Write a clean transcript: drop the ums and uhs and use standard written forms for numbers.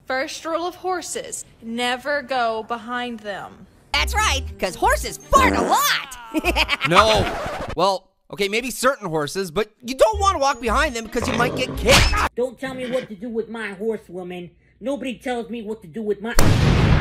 First rule of horses, never go behind them. That's right, because horses fart a lot. No. Well, okay, maybe certain horses, but you don't want to walk behind them because you might get kicked. Don't tell me what to do with my horse, woman. Nobody tells me what to do with my...